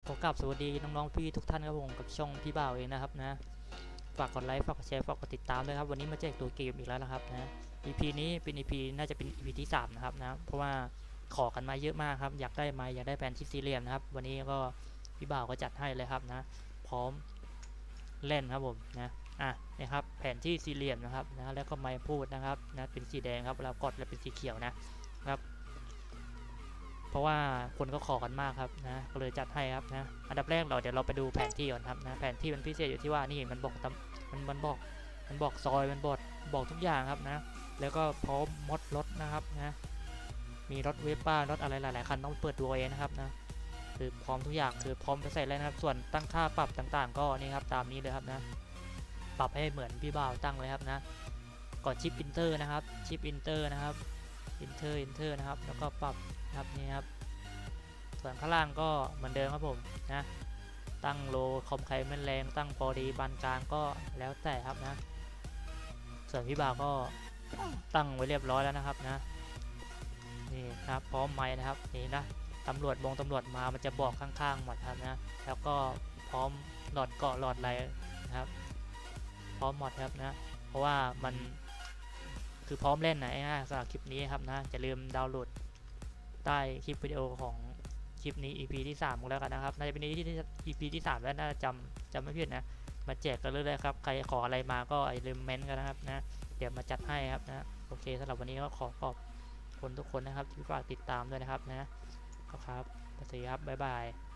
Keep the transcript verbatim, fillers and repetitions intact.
ขอกราบสวัสดีน้องๆพี่ทุกท่านครับผมกับช่องพี่บ่าวเองนะครับนะฝากกดไลค์ฝากกดแชร์ฝากกดติดตามด้วยครับวันนี้มาแจกตัวเกมอีกแล้วนะครับนะ อี พี นี้เป็น อี พี น่าจะเป็น อี พี ที่สามนะครับนะเพราะว่าขอกันมาเยอะมากครับอยากได้ไม้อยากได้แผนที่สี่เหลี่ยมนะครับวันนี้ก็พี่บ่าวก็จัดให้เลยครับนะพร้อมเล่นครับผมนะอ่ะนะครับแผนที่สี่เหลี่ยมนะครับนะแล้วก็ไม้พูดนะครับนะเป็นสีแดงครับแล้วกดแล้วเป็นสีเขียวนะครับเพราะว่าคนก็ขอกันมากครับนะก็เลยจัดให้ครับนะอันดับแรกเราเดี๋ยวเราไปดูแผนที่ก่อนครับนะแผนที่มันพิเศษอยู่ที่ว่านี่มันบอกมันมันบอกมันบอกซอยมันบอกบอกทุกอย่างครับนะแล้วก็พร้อมมดรถนะครับนะมีรถเวสป้ารถอะไรหลายๆคันต้องเปิดดูเองนะครับนะคือพร้อมทุกอย่างคือพร้อมจะใส่เลยนะครับส่วนตั้งค่าปรับต่างๆก็นี่ครับตามนี้เลยครับนะปรับให้เหมือนพี่บ่าวตั้งเลยครับนะกดชิปอินเตอร์นะครับชิปอินเตอร์นะครับอินเตอร์อินเตอร์นะครับแล้วก็ปรับครับนี่ครับส่วนข้างล่างก็เหมือนเดิมครับผมนะตั้งโลคอมไคไม่แรงตั้งพอดีปานกลางก็แล้วแต่ครับนะส่วนพี่บ่าวก็ตั้งไว้เรียบร้อยแล้วนะครับนะนี่ครับพร้อมไม้นะครับนี่นะตำรวจบงตำรวจมามันจะบอกข้างๆหมดครับนะแล้วก็พร้อมหลอดเกาะหลอดอะไรนะครับพร้อมหมดครับนะเพราะว่ามันคือพร้อมเล่นนะสำหรับคลิปนี้ครับนะอย่าลืมดาวน์โหลดใต้คลิปวิดีโอของคลิปนี้ อี พี ที่สามกันแล้วกันนะครับน่าจะเป็น อี พี ที่สามแล้วน่าจะจำจำไม่ผิดนะมาแจกกันเรื่อยๆครับใครขออะไรมาก็อย่าลืมเม้นต์กันนะครับนะเดี๋ยวมาจัดให้ครับนะโอเคสำหรับวันนี้ก็ขอขอบคุณทุกคนนะครับที่ฝากติดตามด้วยนะครับนะครับสวัสดีครับบ๊ายบาย